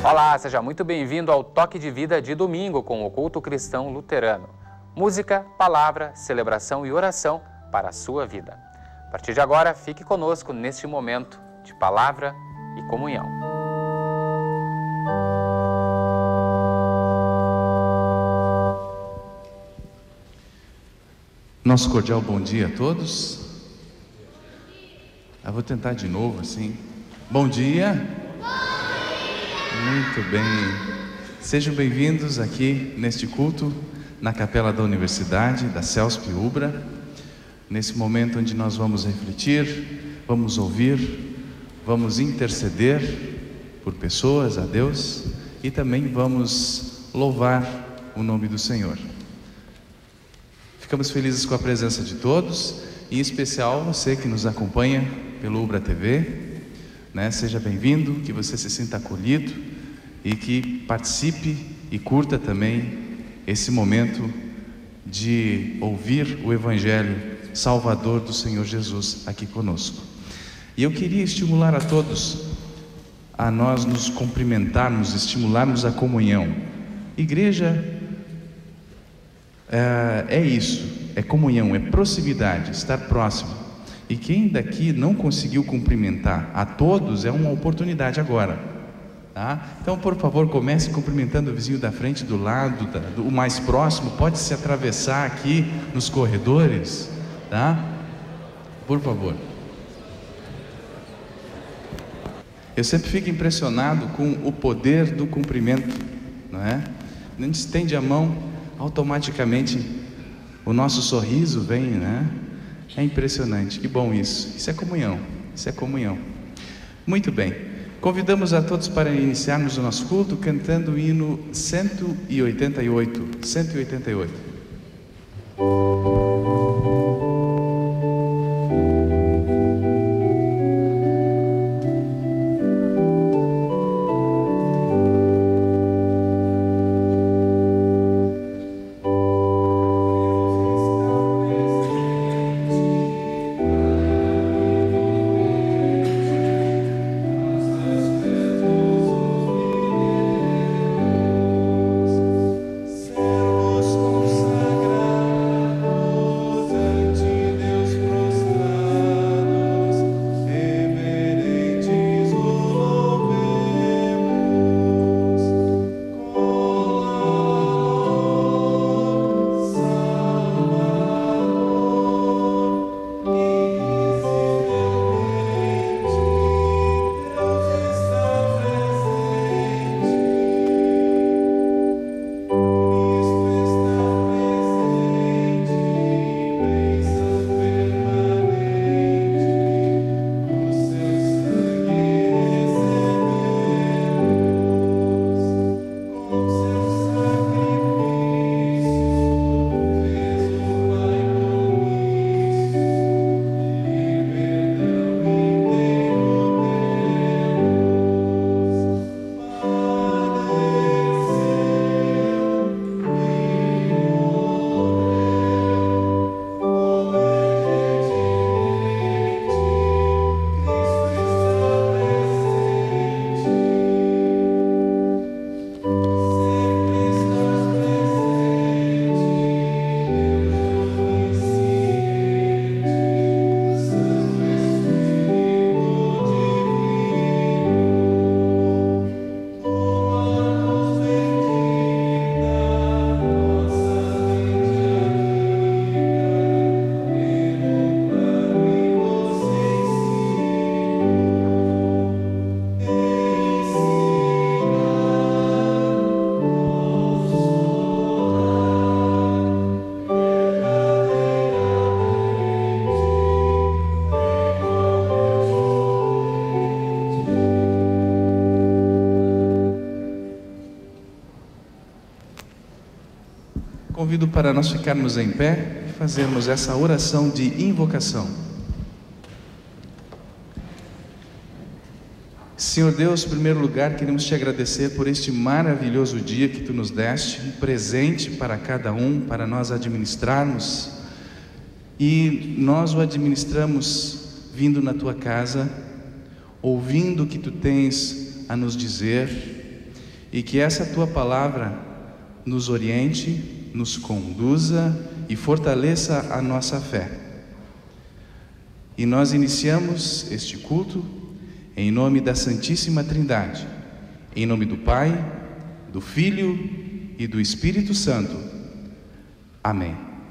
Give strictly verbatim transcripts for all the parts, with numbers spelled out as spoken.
Olá, seja muito bem-vindo ao Toque de Vida de domingo com o Culto Cristão Luterano. Música, palavra, celebração e oração para a sua vida. A partir de agora, fique conosco neste momento de palavra e comunhão. Nosso cordial bom dia a todos. Eu vou tentar de novo assim. Bom dia. Muito bem. Sejam bem-vindos aqui neste culto na Capela da Universidade, da CELSP Ubra. Nesse momento onde nós vamos refletir, vamos ouvir, vamos interceder por pessoas a Deus e também vamos louvar o nome do Senhor. Ficamos felizes com a presença de todos, em especial você que nos acompanha pelo Ubra T V, né? Seja bem-vindo, que você se sinta acolhido e que participe e curta também esse momento de ouvir o Evangelho Salvador do Senhor Jesus aqui conosco. E eu queria estimular a todos a nós nos cumprimentarmos, estimularmos a comunhão. Igreja É, é isso, é comunhão, é proximidade, estar próximo. E quem daqui não conseguiu cumprimentar a todos, é uma oportunidade agora, tá? Então, por favor, comece cumprimentando o vizinho da frente, do lado, da, do o mais próximo. Pode se atravessar aqui nos corredores, tá? Por favor. Eu sempre fico impressionado com o poder do cumprimento, não é? A gente estende a mão, automaticamente o nosso sorriso vem, né? É impressionante, que bom isso. Isso é comunhão, isso é comunhão. Muito bem, convidamos a todos para iniciarmos o nosso culto cantando o hino cento e oitenta e oito. cento e oitenta e oito. Convido para nós ficarmos em pé e fazermos essa oração de invocação. Senhor Deus, em primeiro lugar, queremos te agradecer por este maravilhoso dia que tu nos deste, um presente para cada um, para nós administrarmos, e nós o administramos vindo na tua casa, ouvindo o que tu tens a nos dizer e que essa tua palavra nos oriente, nos conduza e fortaleça a nossa fé. E nós iniciamos este culto em nome da Santíssima Trindade, em nome do Pai, do Filho e do Espírito Santo. Amém.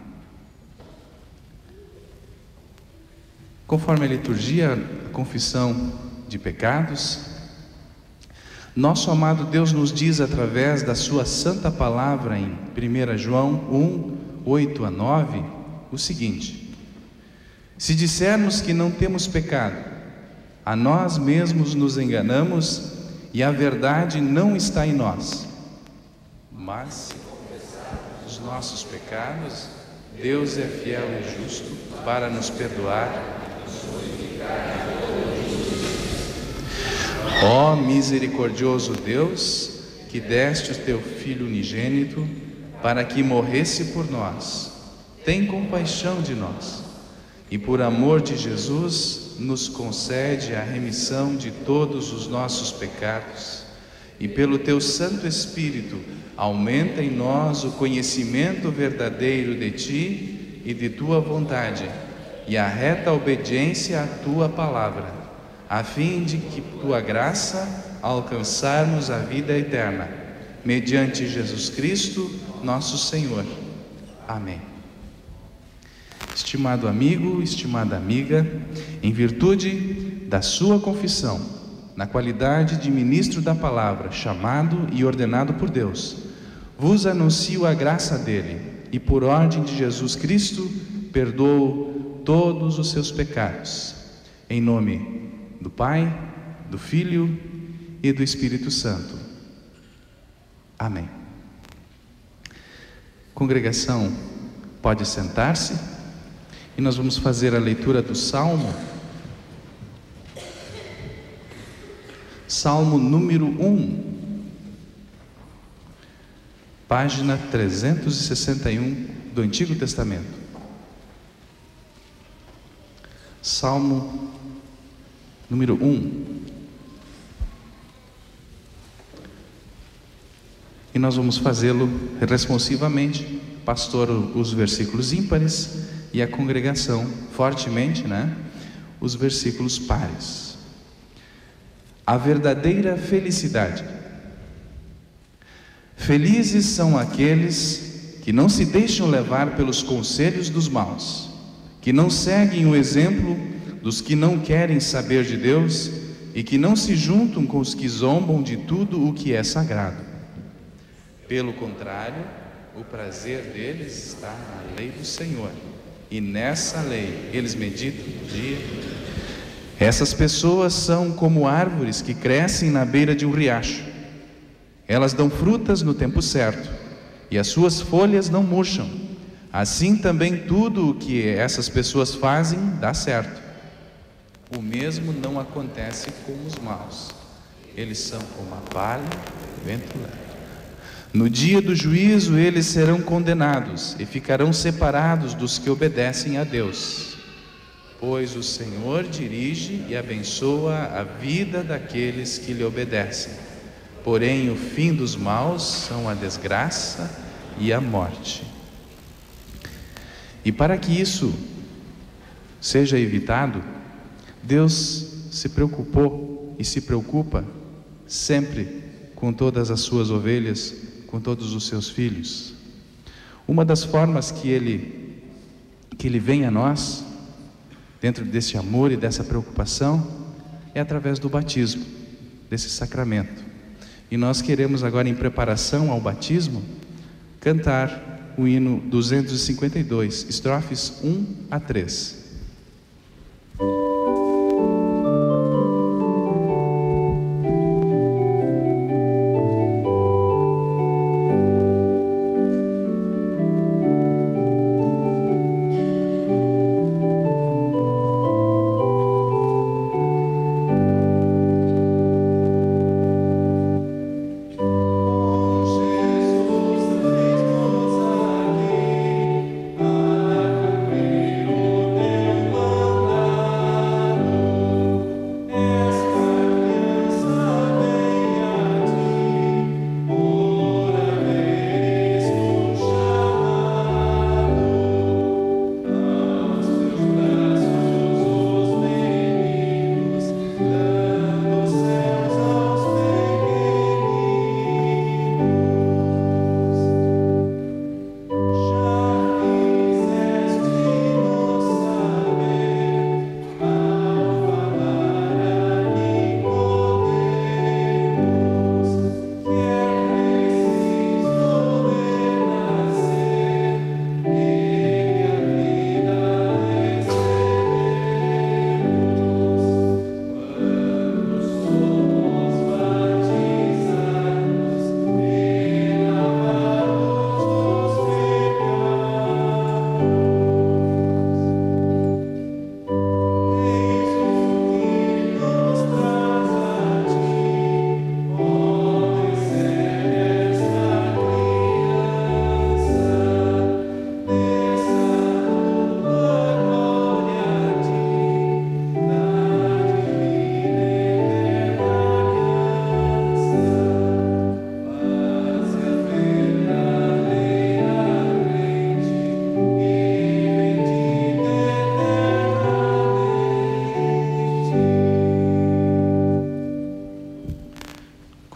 Conforme a liturgia, a confissão de pecados, nosso amado Deus nos diz através da sua santa palavra em primeira João um, oito a nove, o seguinte: se dissermos que não temos pecado, a nós mesmos nos enganamos e a verdade não está em nós. Mas se confessarmos os nossos pecados, Deus é fiel e justo para nos perdoar. Ó misericordioso Deus, que deste o teu Filho unigênito para que morresse por nós, tem compaixão de nós e por amor de Jesus nos concede a remissão de todos os nossos pecados e pelo teu Santo Espírito aumenta em nós o conhecimento verdadeiro de ti e de tua vontade e a reta obediência à tua palavra, a fim de que tua graça alcançarmos a vida eterna, mediante Jesus Cristo, nosso Senhor. Amém. Estimado amigo, estimada amiga, em virtude da sua confissão, na qualidade de ministro da palavra, chamado e ordenado por Deus, vos anuncio a graça dele e por ordem de Jesus Cristo, perdoo todos os seus pecados. Em nome do Pai, do Filho e do Espírito Santo. Amém. Congregação, pode sentar-se e nós vamos fazer a leitura do Salmo. Salmo número um, página trezentos e sessenta e um do Antigo Testamento. Salmo número um. E nós vamos fazê-lo responsivamente, pastor os versículos ímpares e a congregação fortemente, né, os versículos pares. A verdadeira felicidade. Felizes são aqueles que não se deixam levar pelos conselhos dos maus, que não seguem o exemplo dos que não querem saber de Deus e que não se juntam com os que zombam de tudo o que é sagrado. Pelo contrário, o prazer deles está na lei do Senhor, e nessa lei eles meditam dia. Essas pessoas são como árvores que crescem na beira de um riacho. Elas dão frutas no tempo certo, e as suas folhas não murcham. Assim também tudo o que essas pessoas fazem dá certo. O mesmo não acontece com os maus. Eles são como a palha do vento leve. No dia do juízo eles serão condenados e ficarão separados dos que obedecem a Deus. Pois o Senhor dirige e abençoa a vida daqueles que lhe obedecem. Porém, o fim dos maus são a desgraça e a morte. E para que isso seja evitado, Deus se preocupou e se preocupa sempre com todas as suas ovelhas, com todos os seus filhos. Uma das formas que Ele, que Ele vem a nós, dentro desse amor e dessa preocupação, é através do batismo, desse sacramento. E nós queremos agora, em preparação ao batismo, cantar o hino duzentos e cinquenta e dois, estrofes um a três. Deus.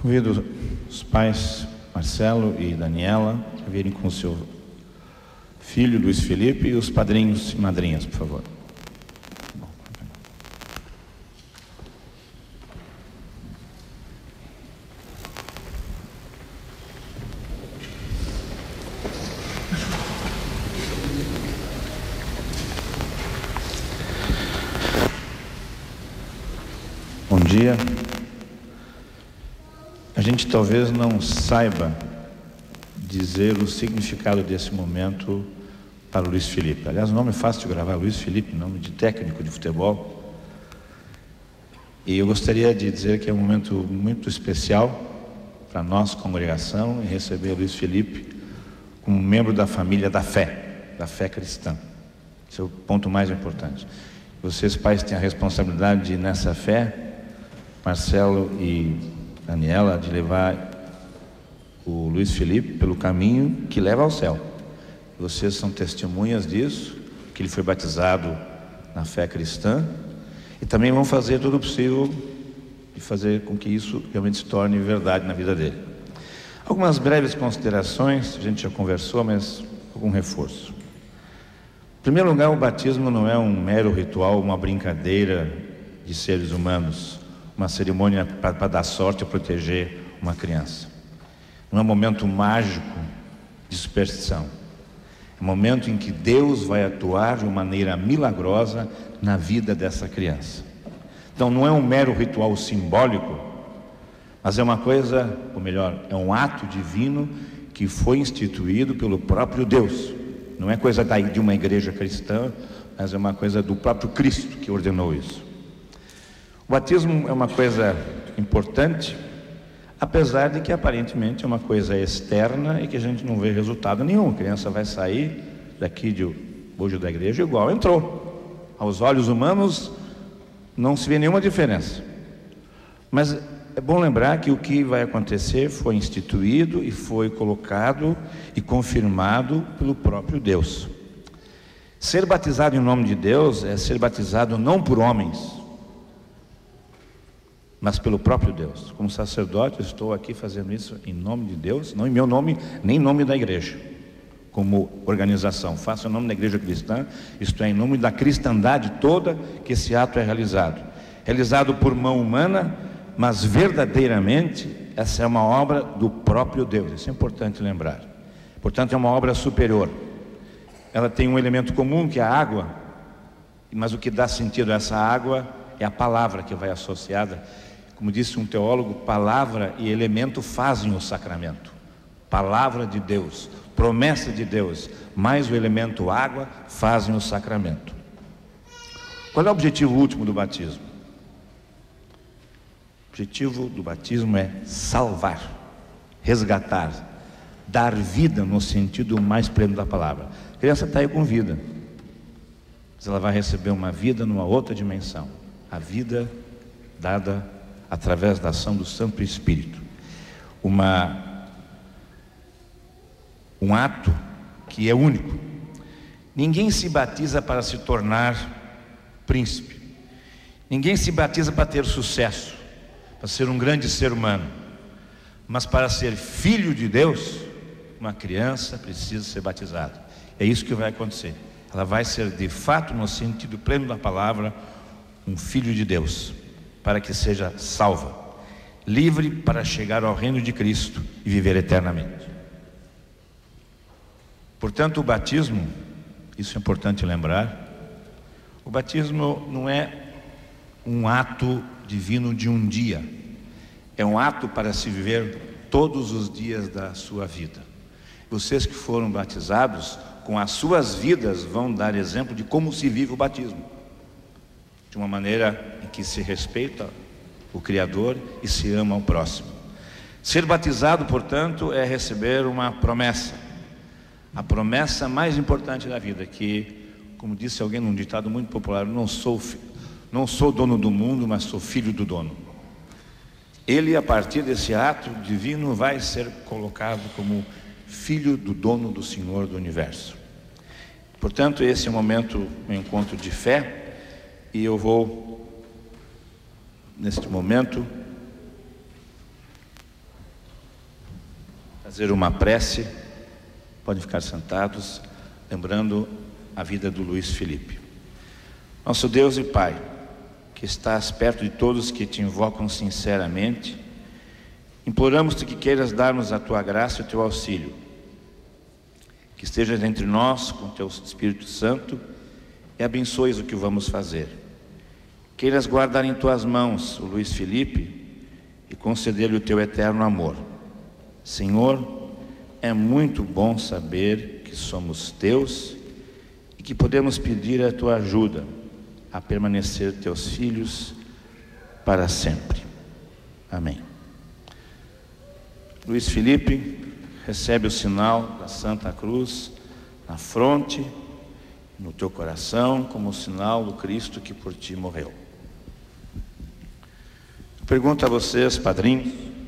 Convido os pais Marcelo e Daniela a virem com o seu filho Luiz Felipe e os padrinhos e madrinhas, por favor. Bom dia. A gente talvez não saiba dizer o significado desse momento para o Luiz Felipe. Aliás, o nome é fácil de gravar, Luiz Felipe, nome de técnico de futebol. E eu gostaria de dizer que é um momento muito especial para nós, congregação, em receber o Luiz Felipe como membro da família da fé, da fé cristã. Esse é o ponto mais importante. Vocês, pais, têm a responsabilidade de, nessa fé, Marcelo e Daniela, de levar o Luiz Felipe pelo caminho que leva ao céu. Vocês são testemunhas disso, que ele foi batizado na fé cristã, e também vão fazer tudo o possível de fazer com que isso realmente se torne verdade na vida dele. Algumas breves considerações, a gente já conversou, mas algum reforço. Em primeiro lugar, o batismo não é um mero ritual, uma brincadeira de seres humanos, uma cerimônia para dar sorte ou proteger uma criança. Não é um momento mágico de superstição. É um momento em que Deus vai atuar de uma maneira milagrosa na vida dessa criança. Então não é um mero ritual simbólico, mas é uma coisa, ou melhor, é um ato divino que foi instituído pelo próprio Deus. Não é coisa de uma igreja cristã, mas é uma coisa do próprio Cristo que ordenou isso. O batismo é uma coisa importante, apesar de que aparentemente é uma coisa externa e que a gente não vê resultado nenhum. A criança vai sair daqui de hoje da igreja igual entrou. Aos olhos humanos não se vê nenhuma diferença. Mas é bom lembrar que o que vai acontecer foi instituído e foi colocado e confirmado pelo próprio Deus. Ser batizado em nome de Deus é ser batizado não por homens, mas pelo próprio Deus. Como sacerdote, eu estou aqui fazendo isso em nome de Deus, não em meu nome, nem em nome da igreja, como organização. Faço em nome da igreja cristã, isto é, em nome da cristandade toda, que esse ato é realizado. Realizado por mão humana, mas verdadeiramente, essa é uma obra do próprio Deus. Isso é importante lembrar. Portanto, é uma obra superior. Ela tem um elemento comum, que é a água, mas o que dá sentido a essa água é a palavra que vai associada. Como disse um teólogo, palavra e elemento fazem o sacramento. Palavra de Deus, promessa de Deus, mais o elemento água fazem o sacramento. Qual é o objetivo último do batismo? O objetivo do batismo é salvar, resgatar, dar vida no sentido mais pleno da palavra. A criança está aí com vida, mas ela vai receber uma vida numa outra dimensão. A vida dada através da ação do Santo Espírito. Uma, um ato que é único. Ninguém se batiza para se tornar príncipe. Ninguém se batiza para ter sucesso, para ser um grande ser humano. Mas para ser filho de Deus, uma criança precisa ser batizada. É isso que vai acontecer. Ela vai ser de fato, no sentido pleno da palavra, um filho de Deus, para que seja salva, livre para chegar ao reino de Cristo e viver eternamente. Portanto, o batismo, isso é importante lembrar, o batismo não é um ato divino de um dia, é um ato para se viver todos os dias da sua vida. Vocês que foram batizados, com as suas vidas vão dar exemplo de como se vive o batismo, de uma maneira em que se respeita o Criador e se ama o próximo. Ser batizado, portanto, é receber uma promessa, a promessa mais importante da vida, que, como disse alguém num ditado muito popular, não sou, não sou dono do mundo, mas sou filho do dono. Ele, a partir desse ato divino, vai ser colocado como filho do dono do Senhor do Universo. Portanto, esse é o momento, um encontro de fé. E eu vou, neste momento, fazer uma prece. Podem ficar sentados, lembrando a vida do Luiz Felipe. Nosso Deus e Pai, que estás perto de todos que te invocam sinceramente, imploramos-te que queiras dar-nos a tua graça e o teu auxílio, que estejas entre nós com o teu Espírito Santo e abençoes o que vamos fazer. Queiras guardar em tuas mãos o Luiz Felipe e conceder-lhe o teu eterno amor. Senhor, é muito bom saber que somos teus e que podemos pedir a tua ajuda a permanecer teus filhos para sempre. Amém. Luiz Felipe recebe o sinal da Santa Cruz na fronte, no teu coração, como o sinal do Cristo que por ti morreu. Pergunto a vocês, padrinhos,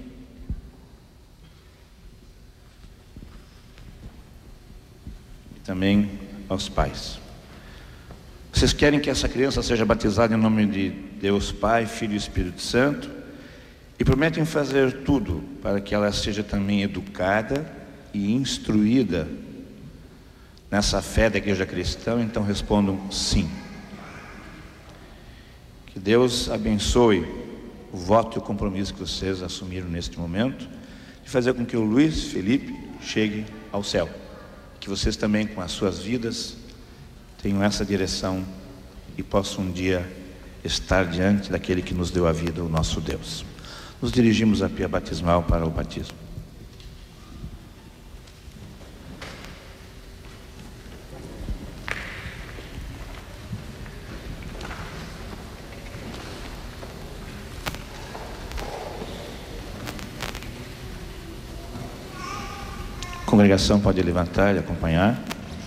e também aos pais: vocês querem que essa criança seja batizada em nome de Deus Pai, Filho e Espírito Santo? E prometem fazer tudo para que ela seja também educada e instruída nessa fé da igreja cristã? Então respondam sim. Que Deus abençoe o voto e o compromisso que vocês assumiram neste momento, de fazer com que o Luiz Felipe chegue ao céu. Que vocês também, com as suas vidas, tenham essa direção e possam um dia estar diante daquele que nos deu a vida, o nosso Deus. Nos dirigimos à pia batismal para o batismo. A congregação pode levantar e acompanhar.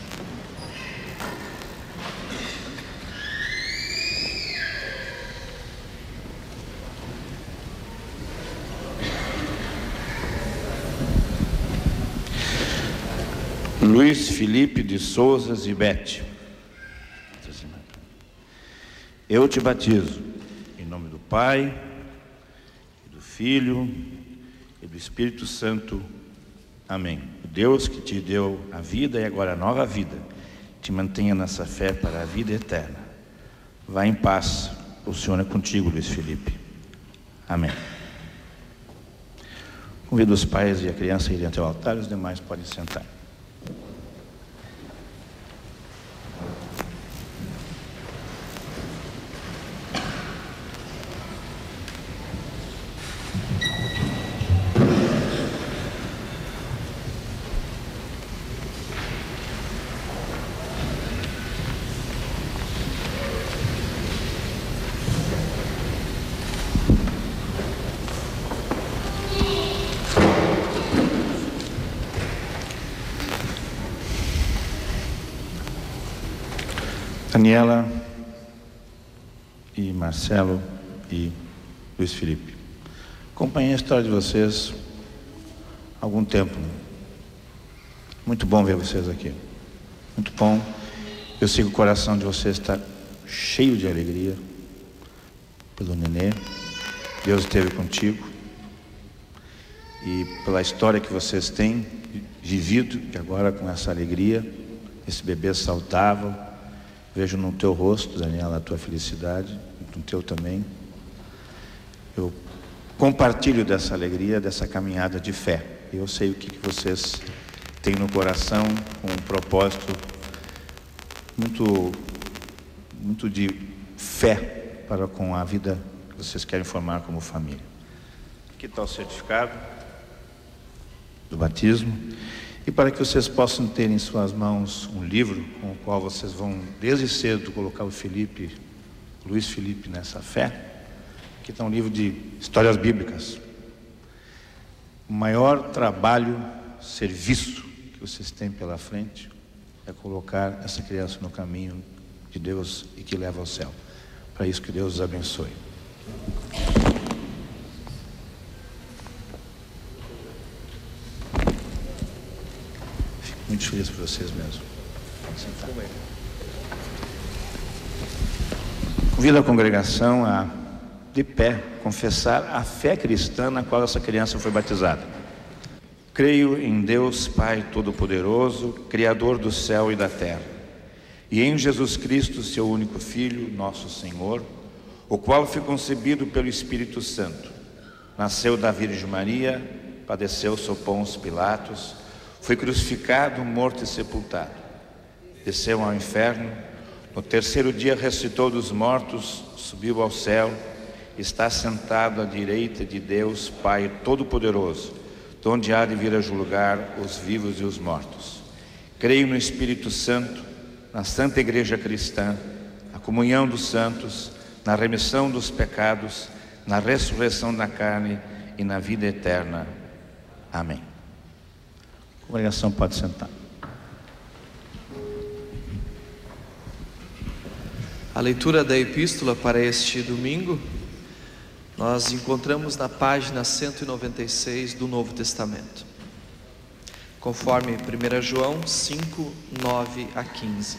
Luiz Felipe de Souza Zibete, eu te batizo em nome do Pai, e do Filho e do Espírito Santo. Amém. O Deus que te deu a vida e agora a nova vida, te mantenha nessa fé para a vida eterna. Vá em paz, o Senhor é contigo, Luiz Felipe. Amém. Convido os pais e a criança a irem até o altar, os demais podem sentar. Daniela e Marcelo e Luiz Felipe, acompanhei a história de vocês há algum tempo. Muito bom ver vocês aqui. Muito bom. Eu sei que o coração de vocês está cheio de alegria pelo nenê. Deus esteve contigo. E pela história que vocês têm vivido, e agora com essa alegria, esse bebê saudável. Vejo no teu rosto, Daniela, a tua felicidade, no teu também. Eu compartilho dessa alegria, dessa caminhada de fé. Eu sei o que vocês têm no coração, com um propósito muito, muito de fé para com a vida que vocês querem formar como família. Aqui está o certificado do batismo. E para que vocês possam ter em suas mãos um livro com o qual vocês vão, desde cedo, colocar o Felipe, Luiz Felipe nessa fé. Aqui está um livro de histórias bíblicas. O maior trabalho, serviço que vocês têm pela frente é colocar essa criança no caminho de Deus e que leva ao céu. Para isso que Deus os abençoe. Muito feliz por vocês mesmo. Convido a congregação a, de pé, confessar a fé cristã na qual essa criança foi batizada. Creio em Deus Pai Todo-Poderoso, Criador do céu e da terra, e em Jesus Cristo, seu único Filho, nosso Senhor, o qual foi concebido pelo Espírito Santo, nasceu da Virgem Maria, padeceu sob Pôncio Pilatos, foi crucificado, morto e sepultado, desceu ao inferno, no terceiro dia ressuscitou dos mortos, subiu ao céu, está sentado à direita de Deus Pai Todo-Poderoso, de onde há de vir a julgar os vivos e os mortos. Creio no Espírito Santo, na Santa Igreja Cristã, na comunhão dos santos, na remissão dos pecados, na ressurreição da carne e na vida eterna. Amém. A congregação pode sentar. A leitura da epístola para este domingo nós encontramos na página cento e noventa e seis do Novo Testamento, conforme primeira João cinco, nove a quinze.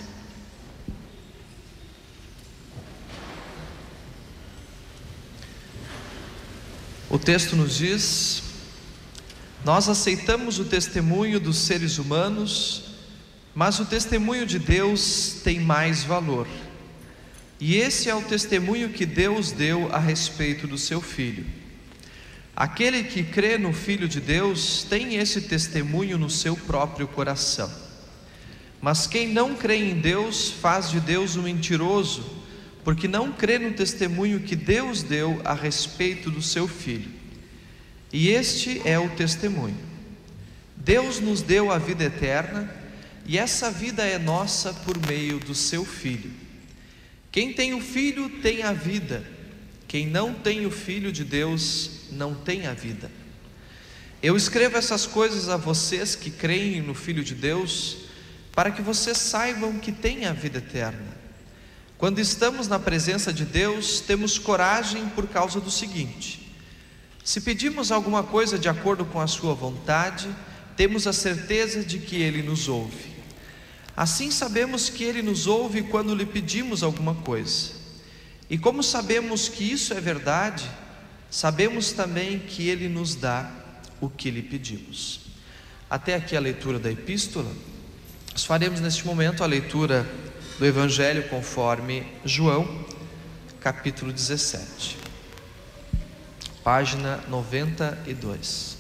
O texto nos diz: nós aceitamos o testemunho dos seres humanos, mas o testemunho de Deus tem mais valor. E esse é o testemunho que Deus deu a respeito do seu Filho. Aquele que crê no Filho de Deus tem esse testemunho no seu próprio coração. Mas quem não crê em Deus faz de Deus um mentiroso, porque não crê no testemunho que Deus deu a respeito do seu Filho. E este é o testemunho: Deus nos deu a vida eterna, e essa vida é nossa por meio do seu Filho. Quem tem o Filho tem a vida, quem não tem o Filho de Deus não tem a vida. Eu escrevo essas coisas a vocês que creem no Filho de Deus, para que vocês saibam que têm a vida eterna. Quando estamos na presença de Deus, temos coragem por causa do seguinte: se pedimos alguma coisa de acordo com a sua vontade, temos a certeza de que Ele nos ouve. Assim sabemos que Ele nos ouve quando lhe pedimos alguma coisa. E como sabemos que isso é verdade, sabemos também que Ele nos dá o que lhe pedimos. Até aqui a leitura da epístola. Nós faremos neste momento a leitura do Evangelho conforme João, capítulo dezessete, página noventa e dois.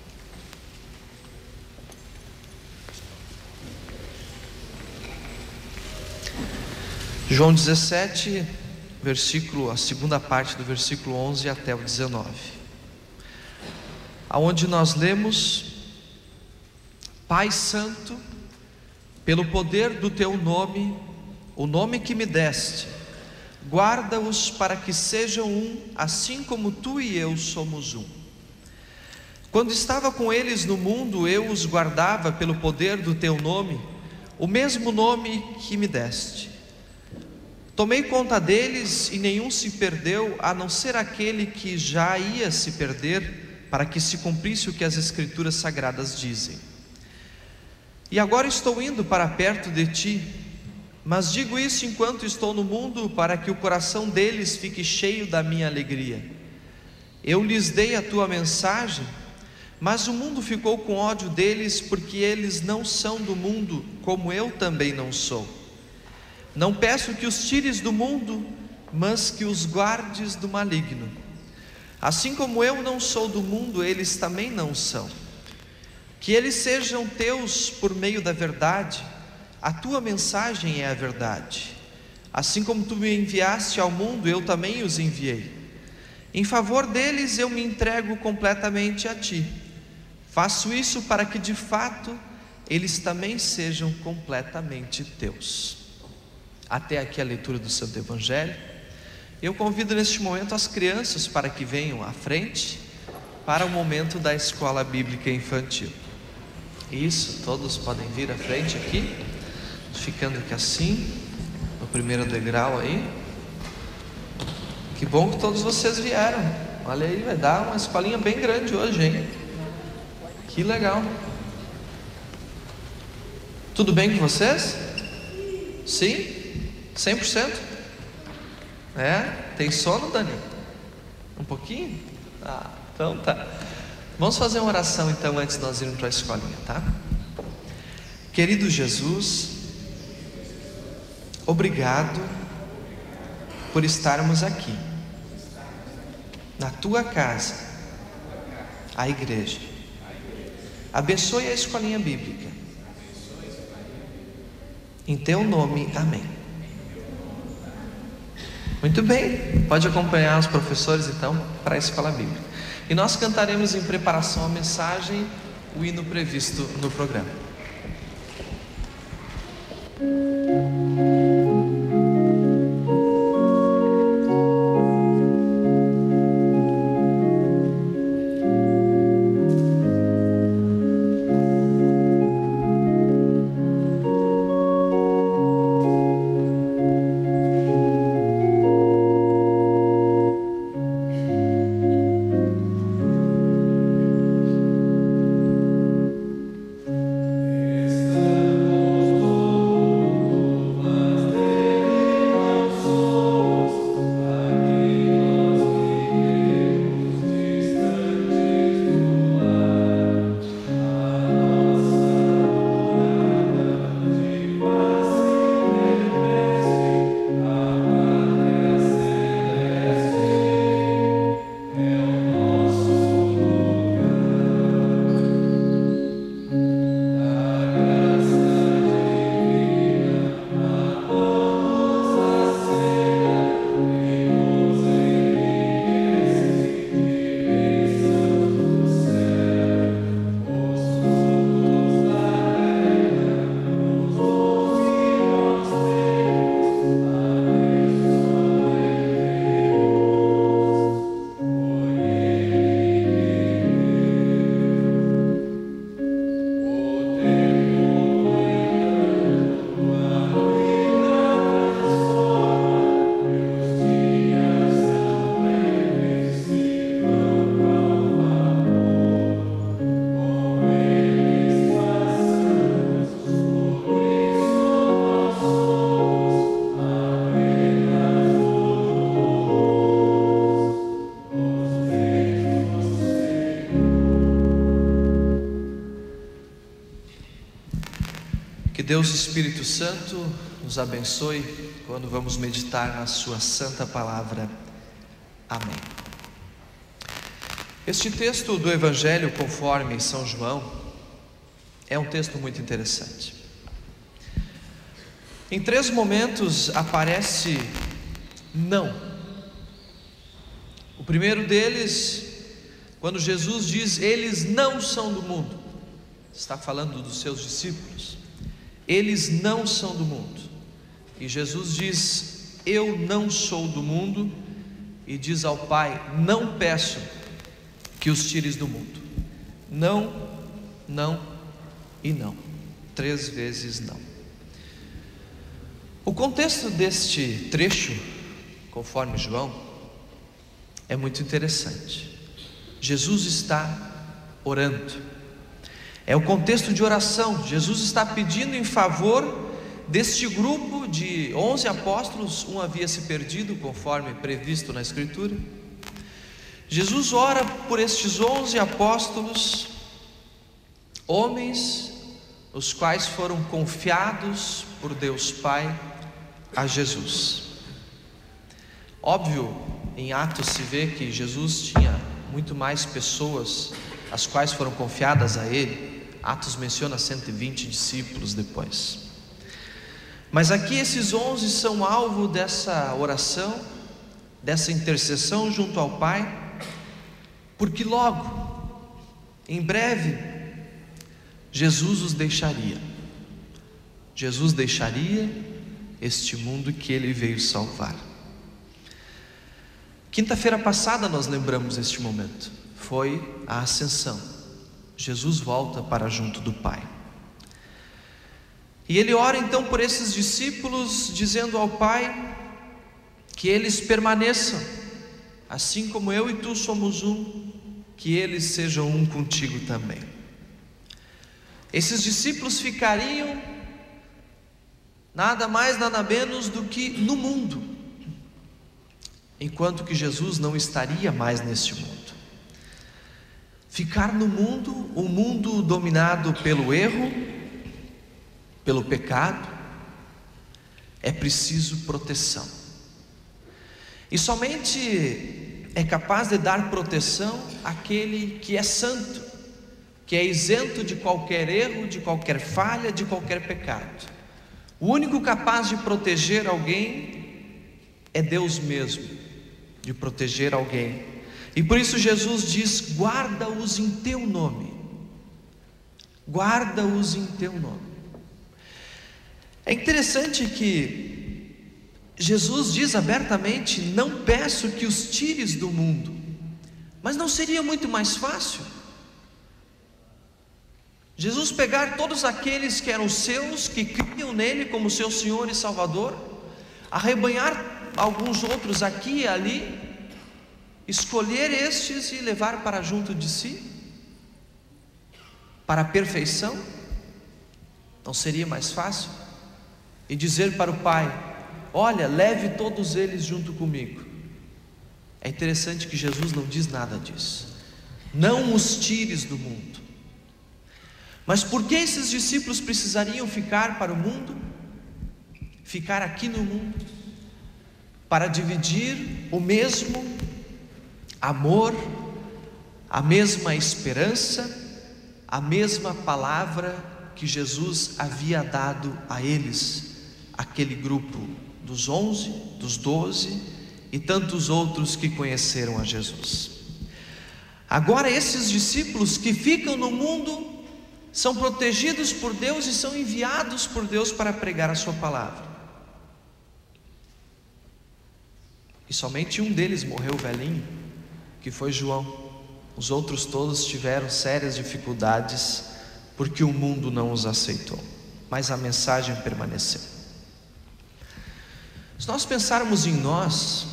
João dezessete, versículo, a segunda parte do versículo onze até o dezenove, aonde nós lemos: Pai Santo, pelo poder do teu nome, o nome que me deste, guarda-os para que sejam um, assim como tu e eu somos um. Quando estava com eles no mundo, eu os guardava pelo poder do teu nome, o mesmo nome que me deste. Tomei conta deles e nenhum se perdeu, a não ser aquele que já ia se perder, para que se cumprisse o que as Escrituras Sagradas dizem. E agora estou indo para perto de ti, mas digo isso enquanto estou no mundo, para que o coração deles fique cheio da minha alegria. Eu lhes dei a tua mensagem, mas o mundo ficou com ódio deles, porque eles não são do mundo, como eu também não sou. Não peço que os tires do mundo, mas que os guardes do maligno. Assim como eu não sou do mundo, eles também não são. Que eles sejam teus por meio da verdade. A tua mensagem é a verdade. Assim como tu me enviaste ao mundo, eu também os enviei. Em favor deles eu me entrego completamente a ti. Faço isso para que de fato eles também sejam completamente teus. Até aqui a leitura do Santo Evangelho. Eu convido neste momento as crianças para que venham à frente para o momento da escola bíblica infantil. Isso, todos podem vir à frente aqui, ficando aqui assim, no primeiro degrau aí. Que bom que todos vocês vieram. Olha aí, vai dar uma escolinha bem grande hoje, hein? Que legal. Tudo bem com vocês? Sim? cem por cento? É? Tem sono, Dani? Um pouquinho? Ah, então tá. Vamos fazer uma oração então antes de nós irmos para a escolinha, tá? Querido Jesus, obrigado por estarmos aqui, na tua casa, a igreja. Abençoe a escolinha bíblica. Em teu nome, amém. Muito bem, pode acompanhar os professores então para a escola bíblica. E nós cantaremos em preparação à mensagem o hino previsto no programa. Que Deus Espírito Santo nos abençoe quando vamos meditar na sua santa palavra. Amém. Este texto do Evangelho conforme São João é um texto muito interessante. Em três momentos aparece não. O primeiro deles, quando Jesus diz: eles não são do mundo, está falando dos seus discípulos. Eles não são do mundo. E Jesus diz: eu não sou do mundo. E diz ao Pai: não peço que os tires do mundo. Não, não e não. Três vezes não. O contexto deste trecho, conforme João, é muito interessante. Jesus está orando. É o contexto de oração. Jesus está pedindo em favor deste grupo de onze apóstolos. Um havia se perdido, conforme previsto na Escritura. Jesus ora por estes onze apóstolos, homens os quais foram confiados por Deus Pai a Jesus. Óbvio, em Atos se vê que Jesus tinha muito mais pessoas as quais foram confiadas a ele. Atos menciona cento e vinte discípulos depois. Mas aqui esses onze são alvo dessa oração, dessa intercessão junto ao Pai, porque logo, em breve, Jesus os deixaria. Jesus deixaria este mundo que ele veio salvar. Quinta-feira passada nós lembramos este momento. Foi a ascensão. Jesus volta para junto do Pai. E ele ora então por esses discípulos, dizendo ao Pai que eles permaneçam, assim como eu e tu somos um, que eles sejam um contigo também. Esses discípulos ficariam nada mais, nada menos do que no mundo, enquanto que Jesus não estaria mais neste mundo. ficar no mundo, um mundo dominado pelo erro, pelo pecado, é preciso proteção. E somente é capaz de dar proteção aquele que é santo, que é isento de qualquer erro, de qualquer falha, de qualquer pecado. O único capaz de proteger alguém é Deus mesmo, de proteger alguém. E por isso Jesus diz: guarda-os em teu nome. Guarda-os em teu nome. É interessante que Jesus diz abertamente: não peço que os tires do mundo. Mas não seria muito mais fácil Jesus pegar todos aqueles que eram seus, que criam nele como seu Senhor e Salvador, arrebanhar alguns outros aqui e ali, escolher estes e levar para junto de si, para a perfeição? Não seria mais fácil? E dizer para o Pai: olha, leve todos eles junto comigo. É interessante que Jesus não diz nada disso. Não os tires do mundo. Mas por que esses discípulos precisariam ficar para o mundo? Ficar aqui no mundo? Para dividir o mesmo amor, a mesma esperança, a mesma palavra que Jesus havia dado a eles, aquele grupo dos onze, dos doze e tantos outros que conheceram a Jesus. Agora esses discípulos que ficam no mundo são protegidos por Deus e são enviados por Deus para pregar a sua palavra. E somente um deles morreu velhinho, que foi João. Os outros todos tiveram sérias dificuldades, porque o mundo não os aceitou, mas a mensagem permaneceu. Se nós pensarmos em nós,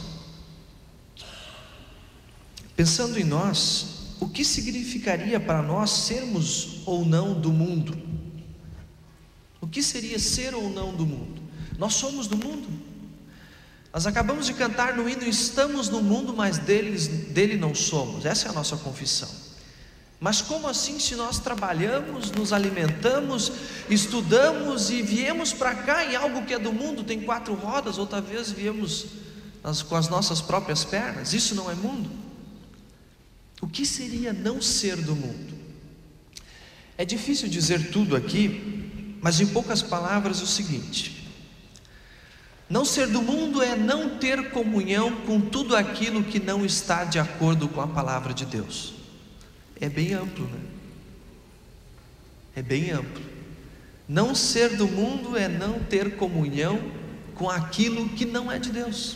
pensando em nós, o que significaria para nós sermos ou não do mundo? O que seria ser ou não do mundo? Nós somos do mundo. Nós acabamos de cantar no hino: estamos no mundo, mas deles, dele não somos. Essa é a nossa confissão. Mas como assim, se nós trabalhamos, nos alimentamos, estudamos e viemos para cá em algo que é do mundo, tem quatro rodas, ou talvez viemos com as nossas próprias pernas? Isso não é mundo? O que seria não ser do mundo? É difícil dizer tudo aqui, mas em poucas palavras o seguinte: não ser do mundo é não ter comunhão com tudo aquilo que não está de acordo com a palavra de Deus. É bem amplo, né? É bem amplo. Não ser do mundo é não ter comunhão com aquilo que não é de Deus.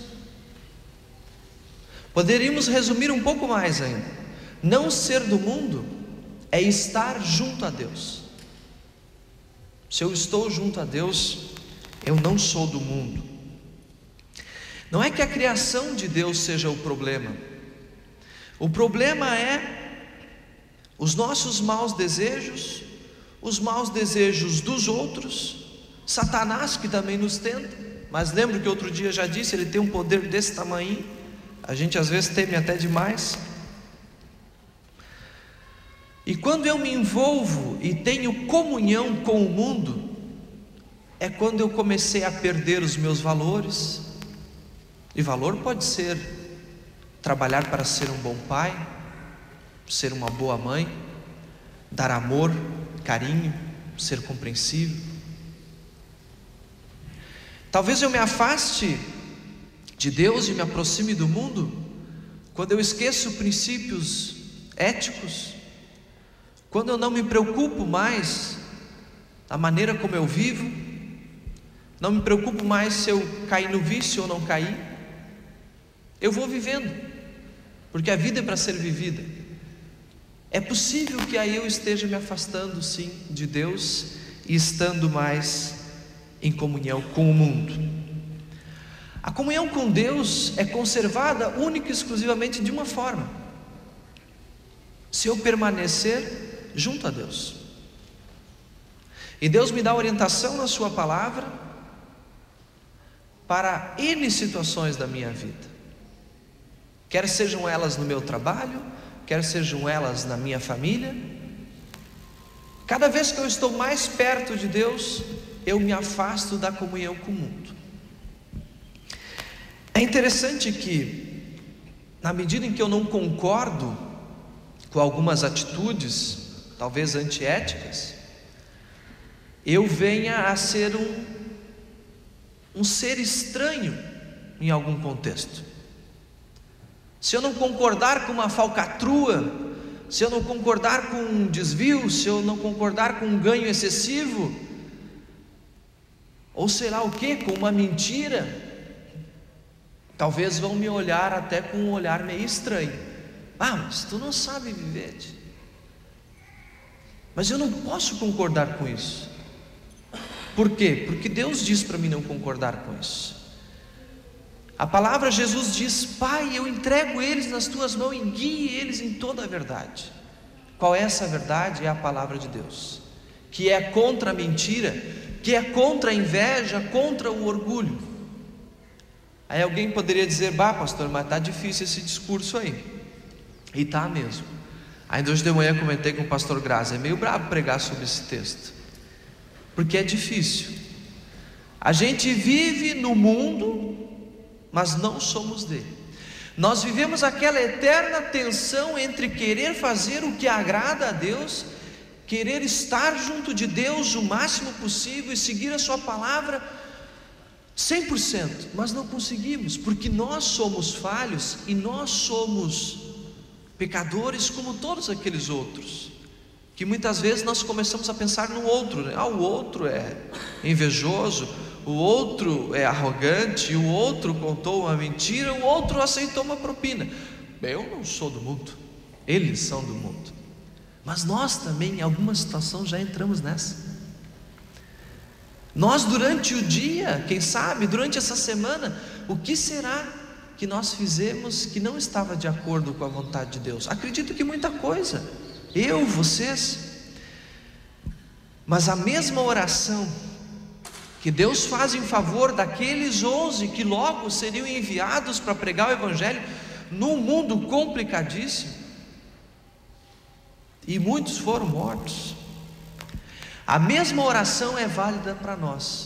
Poderíamos resumir um pouco mais ainda: não ser do mundo é estar junto a Deus. Se eu estou junto a Deus, eu não sou do mundo. Não é que a criação de Deus seja o problema. O problema é os nossos maus desejos, os maus desejos dos outros, Satanás, que também nos tenta. Mas lembro que outro dia já disse, ele tem um poder desse tamanho, a gente às vezes teme até demais. E quando eu me envolvo e tenho comunhão com o mundo, é quando eu comecei a perder os meus valores. E valor pode ser trabalhar para ser um bom pai, ser uma boa mãe, dar amor, carinho, ser compreensível. Talvez eu me afaste de Deus e me aproxime do mundo quando eu esqueço princípios éticos, quando eu não me preocupo mais da maneira como eu vivo, não me preocupo mais se eu cair no vício ou não cair. Eu vou vivendo, porque a vida é para ser vivida. É possível que aí eu esteja me afastando sim de Deus e estando mais em comunhão com o mundo. A comunhão com Deus é conservada única e exclusivamente de uma forma: se eu permanecer junto a Deus. E Deus me dá orientação na sua palavra para N situações da minha vida, quer sejam elas no meu trabalho, quer sejam elas na minha família. Cada vez que eu estou mais perto de Deus, eu me afasto da comunhão com o mundo. É interessante que, na medida em que eu não concordo com algumas atitudes, talvez antiéticas, eu venha a ser um, um ser estranho em algum contexto. Se eu não concordar com uma falcatrua, se eu não concordar com um desvio, se eu não concordar com um ganho excessivo, ou sei lá o que, com uma mentira, talvez vão me olhar até com um olhar meio estranho. Ah, mas tu não sabe viver. Mas eu não posso concordar com isso. Por quê? Porque Deus diz para mim não concordar com isso. A palavra, Jesus diz: Pai, eu entrego eles nas tuas mãos e guie eles em toda a verdade. Qual é essa verdade? É a palavra de Deus, que é contra a mentira, que é contra a inveja, contra o orgulho. Aí alguém poderia dizer: bah, pastor, mas está difícil esse discurso aí. E está mesmo. Ainda hoje de manhã comentei com o pastor Graça, é meio brabo pregar sobre esse texto, porque é difícil. A gente vive no mundo, mas não somos dele. Nós vivemos aquela eterna tensão entre querer fazer o que agrada a Deus, querer estar junto de Deus o máximo possível e seguir a sua palavra cem por cento, mas não conseguimos, porque nós somos falhos e nós somos pecadores como todos aqueles outros, que muitas vezes nós começamos a pensar no outro, né? Ah, o outro é invejoso, o outro é arrogante, o outro contou uma mentira, o outro aceitou uma propina. Eu não sou do mundo, eles são do mundo. Mas nós também em alguma situação já entramos nessa. Nós durante o dia, quem sabe, durante essa semana, o que será que nós fizemos que não estava de acordo com a vontade de Deus? Acredito que muita coisa, eu, vocês. Mas a mesma oração que Deus faz em favor daqueles onze que logo seriam enviados para pregar o Evangelho num mundo complicadíssimo, e muitos foram mortos, a mesma oração é válida para nós.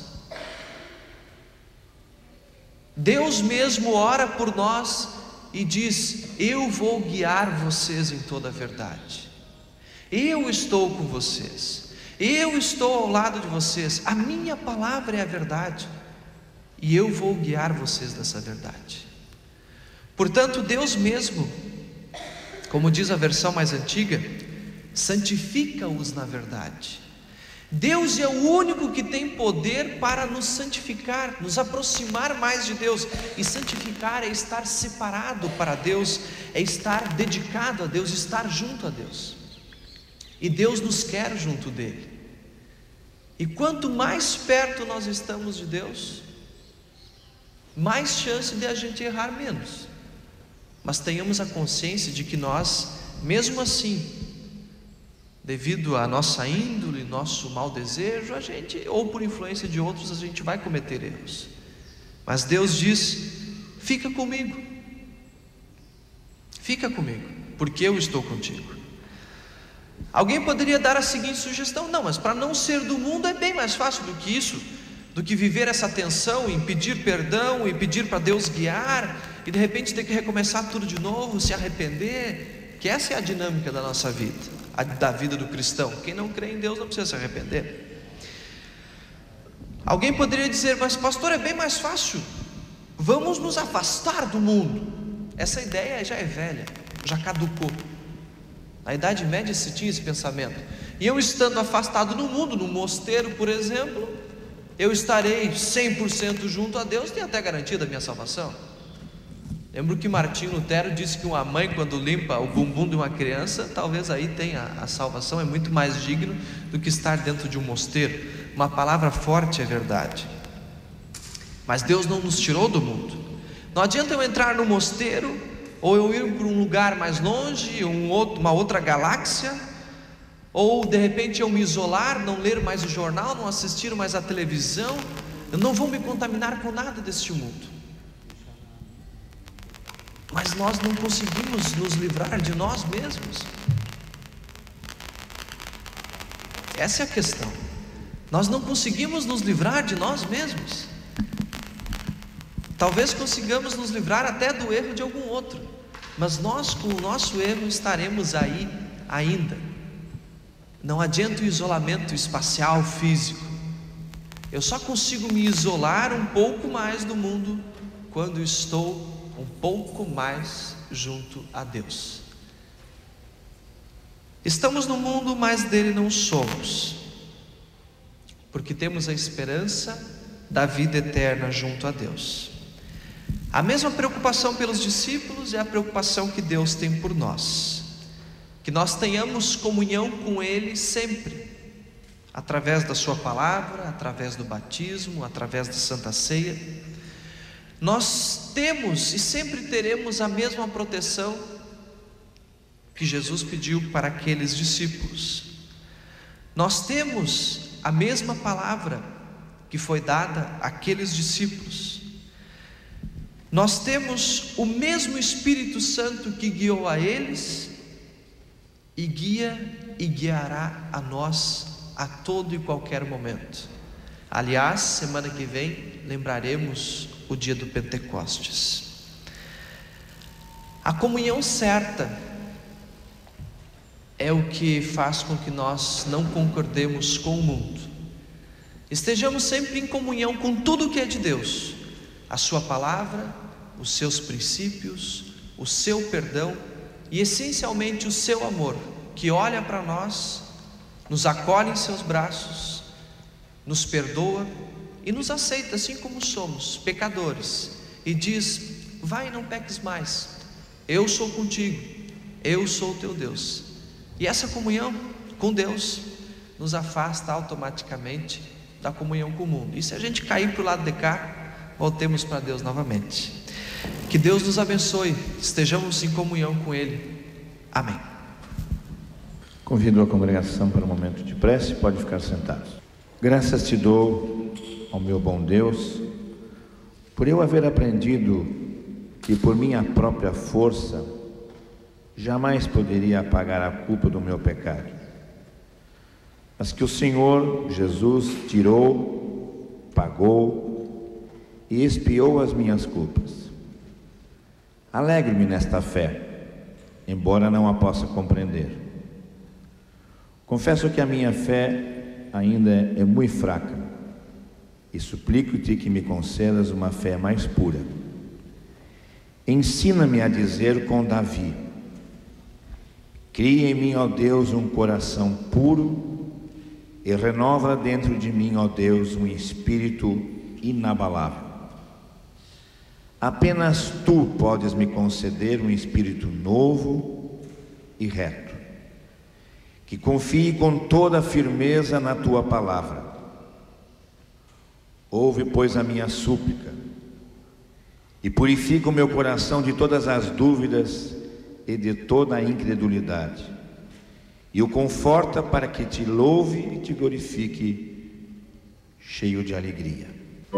Deus mesmo ora por nós e diz: eu vou guiar vocês em toda a verdade, eu estou com vocês, eu estou ao lado de vocês, a minha palavra é a verdade, e eu vou guiar vocês nessa verdade. Portanto, Deus mesmo, como diz a versão mais antiga, santifica-os na verdade. Deus é o único que tem poder para nos santificar, nos aproximar mais de Deus. E santificar é estar separado para Deus, é estar dedicado a Deus, estar junto a Deus. E Deus nos quer junto dele. E quanto mais perto nós estamos de Deus, mais chance de a gente errar menos. Mas tenhamos a consciência de que nós, mesmo assim, devido à nossa índole, nosso mau desejo, a gente, ou por influência de outros, a gente vai cometer erros. Mas Deus diz: fica comigo, fica comigo, porque eu estou contigo. Alguém poderia dar a seguinte sugestão: não, mas para não ser do mundo é bem mais fácil do que isso, do que viver essa tensão em pedir perdão e pedir para Deus guiar, e de repente ter que recomeçar tudo de novo, se arrepender, que essa é a dinâmica da nossa vida, a da vida do cristão. Quem não crê em Deus não precisa se arrepender. Alguém poderia dizer: mas pastor, é bem mais fácil, vamos nos afastar do mundo. Essa ideia já é velha, já caducou. Na Idade Média se tinha esse pensamento. E eu estando afastado do mundo, no mosteiro por exemplo, eu estarei cem por cento junto a Deus, tem até garantia da minha salvação. Lembro que Martinho Lutero disse que uma mãe, quando limpa o bumbum de uma criança, talvez aí tenha a salvação, é muito mais digno do que estar dentro de um mosteiro. Uma palavra forte, é verdade. Mas Deus não nos tirou do mundo. Não adianta eu entrar no mosteiro, ou eu ir para um lugar mais longe, um outro, uma outra galáxia, ou de repente eu me isolar, não ler mais o jornal, não assistir mais a televisão. Eu não vou me contaminar com nada deste mundo. mas nós não conseguimos nos livrar de nós mesmos. Essa é a questão. Nós não conseguimos nos livrar de nós mesmos. Talvez consigamos nos livrar até do erro de algum outro, mas nós, com o nosso erro, estaremos aí ainda. Não adianta o isolamento espacial, físico. Eu só consigo me isolar um pouco mais do mundo quando estou um pouco mais junto a Deus. Estamos no mundo, mas dele não somos, porque temos a esperança da vida eterna junto a Deus. A mesma preocupação pelos discípulos é a preocupação que Deus tem por nós, que nós tenhamos comunhão com Ele sempre, através da sua palavra, através do batismo, através da Santa Ceia. Nós temos e sempre teremos a mesma proteção que Jesus pediu para aqueles discípulos. Nós temos a mesma palavra que foi dada àqueles discípulos. Nós temos o mesmo Espírito Santo que guiou a eles e guia e guiará a nós a todo e qualquer momento. Aliás, semana que vem lembraremos o dia do Pentecostes. A comunhão certa é o que faz com que nós não concordemos com o mundo. Estejamos sempre em comunhão com tudo o que é de Deus, a sua palavra, os seus princípios, o seu perdão e essencialmente o seu amor, que olha para nós, nos acolhe em seus braços, nos perdoa e nos aceita assim como somos, pecadores, e diz: vai e não peques mais, eu sou contigo, eu sou o teu Deus. E essa comunhão com Deus nos afasta automaticamente da comunhão com o mundo. E se a gente cair para o lado de cá, voltemos para Deus novamente. Que Deus nos abençoe, estejamos em comunhão com Ele. Amém. Convido a congregação para um momento de prece, pode ficar sentados. Graças te dou, ó meu bom Deus, por eu haver aprendido que por minha própria força jamais poderia apagar a culpa do meu pecado, mas que o Senhor Jesus tirou, pagou e expiou as minhas culpas. Alegre-me nesta fé, embora não a possa compreender. Confesso que a minha fé ainda é muito fraca e suplico-te que me concedas uma fé mais pura. Ensina-me a dizer com Davi: cria em mim, ó Deus, um coração puro e renova dentro de mim, ó Deus, um espírito inabalável. Apenas tu podes me conceder um espírito novo e reto, que confie com toda a firmeza na tua palavra. Ouve, pois, a minha súplica e purifica o meu coração de todas as dúvidas e de toda a incredulidade, e o conforta para que te louve e te glorifique cheio de alegria.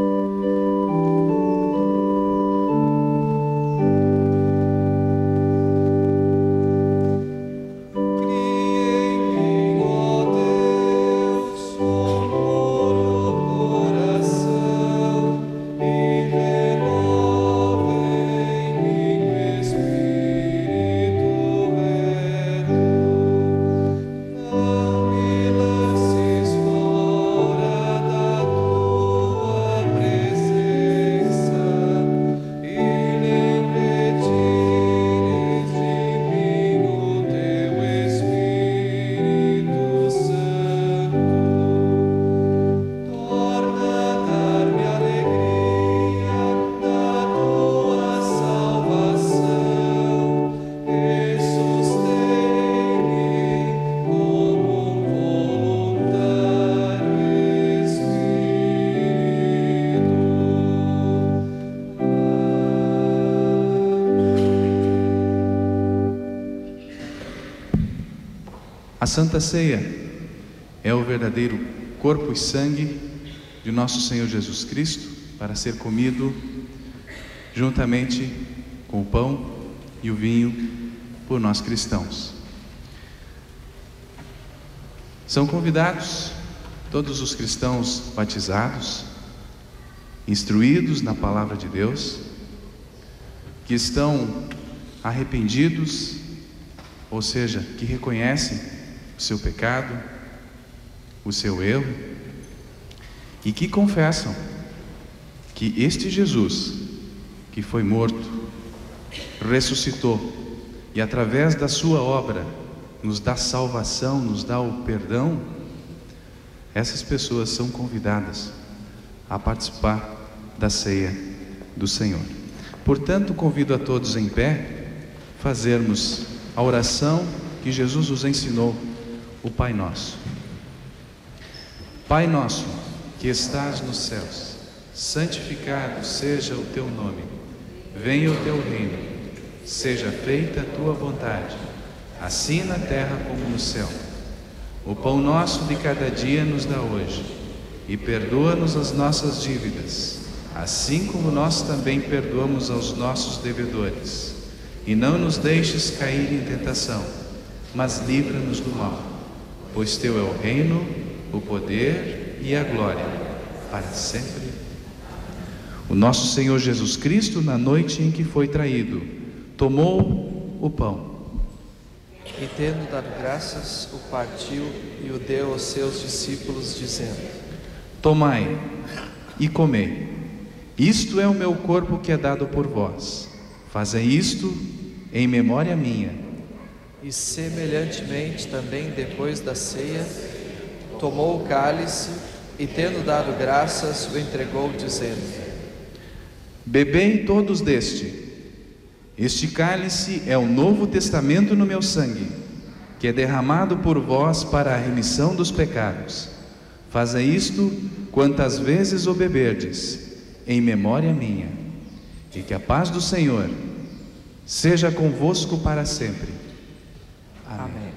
A Santa Ceia é o verdadeiro corpo e sangue de nosso Senhor Jesus Cristo, para ser comido juntamente com o pão e o vinho por nós cristãos. São convidados todos os cristãos batizados, instruídos na palavra de Deus, que estão arrependidos, ou seja, que reconhecem o seu pecado, o seu erro, e que confessam que este Jesus, que foi morto, ressuscitou, e através da sua obra nos dá salvação, nos dá o perdão, essas pessoas são convidadas a participar da ceia do Senhor. Portanto, convido a todos em pé, fazermos a oração que Jesus nos ensinou, o Pai Nosso. Pai nosso, que estás nos céus, santificado seja o teu nome. Venha o teu reino, seja feita a tua vontade, assim na terra como no céu. O pão nosso de cada dia nos dá hoje, e perdoa-nos as nossas dívidas, assim como nós também perdoamos aos nossos devedores. E não nos deixes cair em tentação, mas livra-nos do mal, pois teu é o reino, o poder e a glória, para sempre. O nosso Senhor Jesus Cristo, na noite em que foi traído, tomou o pão, e tendo dado graças, o partiu e o deu aos seus discípulos, dizendo: tomai e comei, isto é o meu corpo que é dado por vós, fazei isto em memória minha. E semelhantemente também depois da ceia, tomou o cálice e tendo dado graças, o entregou, dizendo: bebei todos deste. Este cálice é o novo testamento no meu sangue, que é derramado por vós para a remissão dos pecados. Fazei isto quantas vezes o beberdes, em memória minha. E que a paz do Senhor seja convosco para sempre. Amém. Amém.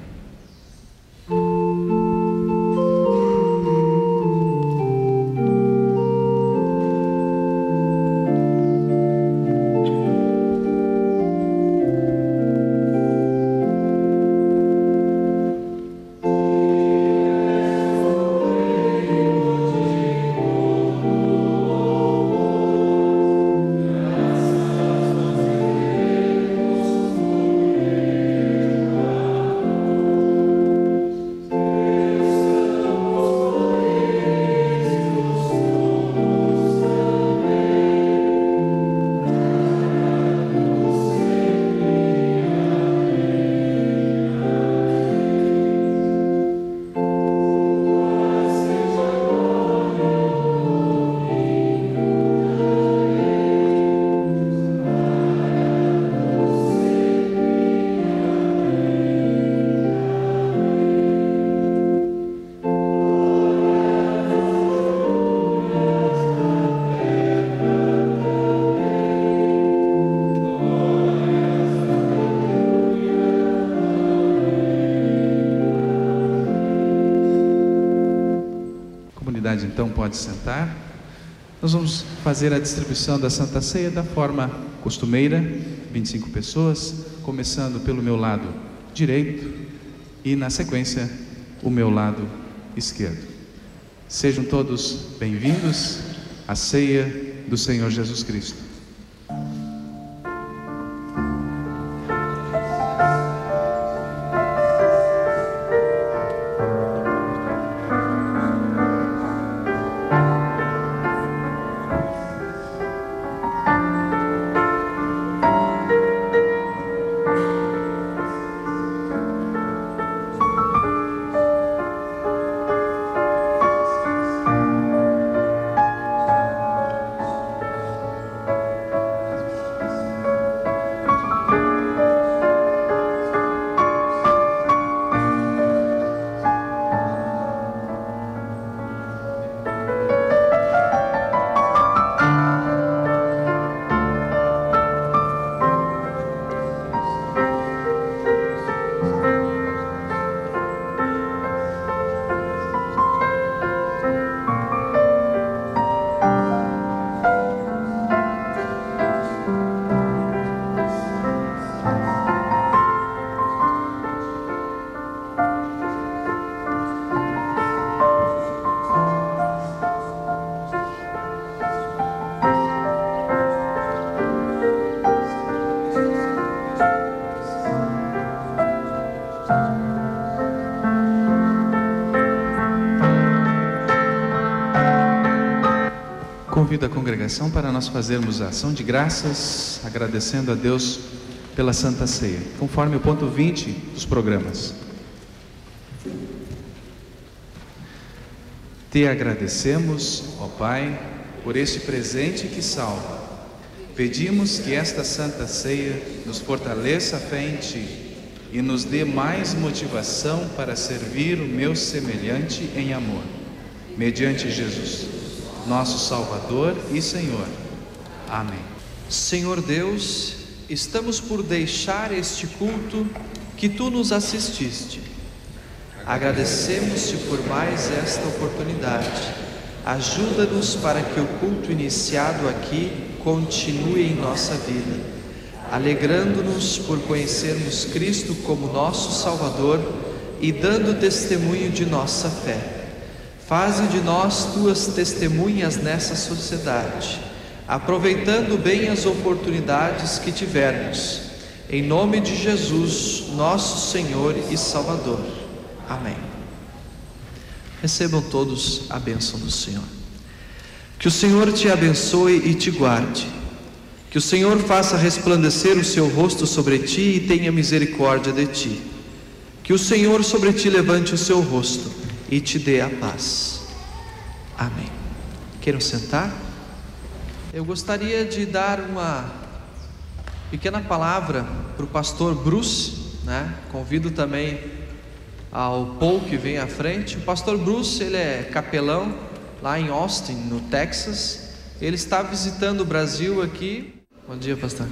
Então pode sentar. Nós vamos fazer a distribuição da Santa Ceia da forma costumeira, vinte e cinco pessoas, começando pelo meu lado direito e na sequência o meu lado esquerdo. Sejam todos bem-vindos à ceia do Senhor Jesus Cristo. convido a congregação para nós fazermos a ação de graças, agradecendo a Deus pela Santa Ceia, conforme o ponto vinte dos programas. Te agradecemos, ó Pai, por este presente que salva. Pedimos que esta Santa Ceia nos fortaleça a fé em Ti e nos dê mais motivação para servir o meu semelhante em amor. Mediante Jesus, nosso Salvador e Senhor. Amém. Senhor Deus, estamos por deixar este culto que Tu nos assististe. Agradecemos-te por mais esta oportunidade. Ajuda-nos para que o culto iniciado aqui continue em nossa vida, alegrando-nos por conhecermos Cristo como nosso Salvador e dando testemunho de nossa fé. Faze de nós Tuas testemunhas nessa sociedade, aproveitando bem as oportunidades que tivermos. Em nome de Jesus, nosso Senhor e Salvador. Amém. Recebam todos a bênção do Senhor. Que o Senhor te abençoe e te guarde. Que o Senhor faça resplandecer o seu rosto sobre ti e tenha misericórdia de ti. Que o Senhor sobre ti levante o seu rosto e te dê a paz. Amém. Queiram sentar? Eu gostaria de dar uma pequena palavra para o pastor Bruce, né? Convido também ao Paul que vem à frente. O pastor Bruce, ele é capelão lá em Austin, no Texas. Ele está visitando o Brasil aqui. Bom dia, pastor.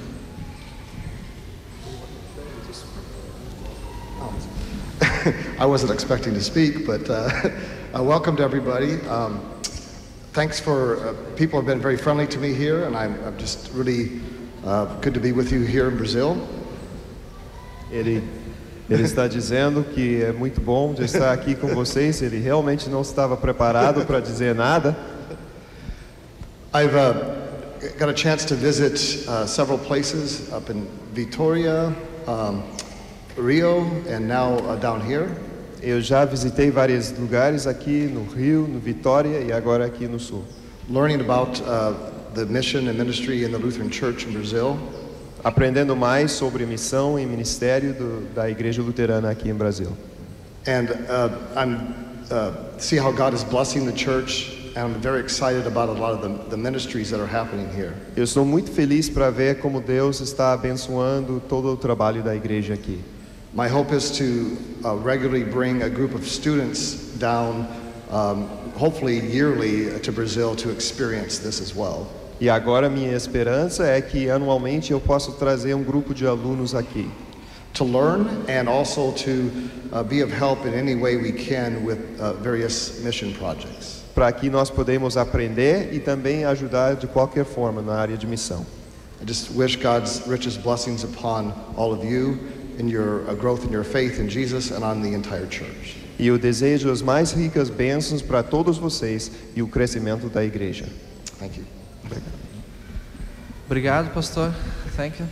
I wasn't expecting to speak, but uh, uh, welcome to everybody. Um, thanks for, uh, people have been very friendly to me here, and I'm, I'm just really uh, good to be with you here in Brazil. Ele, ele está dizendo que é muito bom de estar aqui com vocês. Ele realmente não estava preparado para dizer nada. I've uh, got a chance to visit uh, several places up in Vitória, um, Rio, and now uh, down here. Eu já visitei vários lugares aqui no Rio, no Vitória e agora aqui no Sul. Learning about uh, the mission and ministry in the Lutheran Church in Brazil. Aprendendo mais sobre missão e ministério do, da Igreja Luterana aqui em Brasil. And uh, I'm uh, see how God is blessing the church, and I'm very excited about a lot of the, the ministries that are happening here. Eu estou muito feliz para ver como Deus está abençoando todo o trabalho da igreja aqui. My hope is to uh, regularly bring a group of students down, um, hopefully yearly, to Brazil to experience this as well. E agora minha esperança é que anualmente eu possa trazer um grupo de alunos aqui. To learn and also to uh, be of help in any way we can with uh, various mission projects. Para que nós podemos aprender e também ajudar de qualquer forma na área de missão. I just wish God's richest blessings upon all of you in your uh, growth in your faith in Jesus and on the entire church. E eu desejo as mais ricas bênçãos para todos vocês e o crescimento da igreja. Thank you. Obrigado, pastor. Thank you.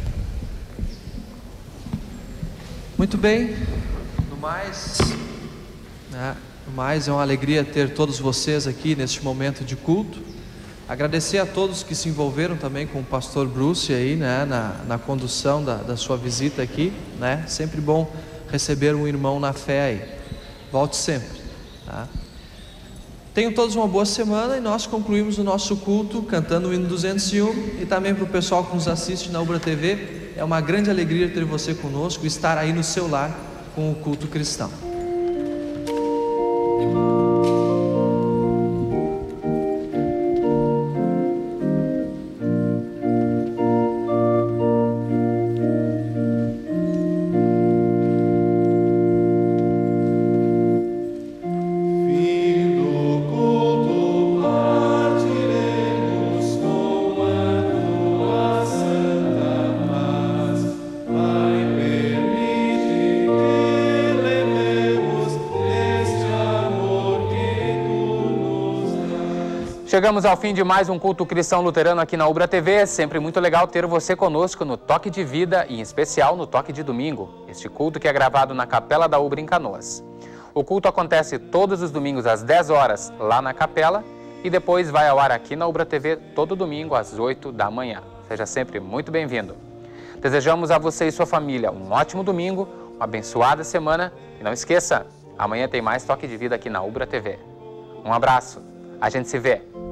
Muito bem. No mais, né, no mais é uma alegria ter todos vocês aqui neste momento de culto. Agradecer a todos que se envolveram também com o pastor Bruce aí, né, na, na condução da, da sua visita aqui, né? Sempre bom receber um irmão na fé aí. Volte sempre, tá? Tenham todos uma boa semana e nós concluímos o nosso culto cantando o hino duzentos e um. E também para o pessoal que nos assiste na Ubra T V, é uma grande alegria ter você conosco e estar aí no seu lar com o culto cristão. Chegamos ao fim de mais um culto cristão luterano aqui na Ubra T V. É sempre muito legal ter você conosco no Toque de Vida e em especial no Toque de Domingo, este culto que é gravado na Capela da Ubra em Canoas. O culto acontece todos os domingos às dez horas lá na capela e depois vai ao ar aqui na Ubra T V todo domingo às oito da manhã. Seja sempre muito bem-vindo. Desejamos a você e sua família um ótimo domingo, uma abençoada semana e não esqueça, amanhã tem mais Toque de Vida aqui na Ubra T V. Um abraço, a gente se vê.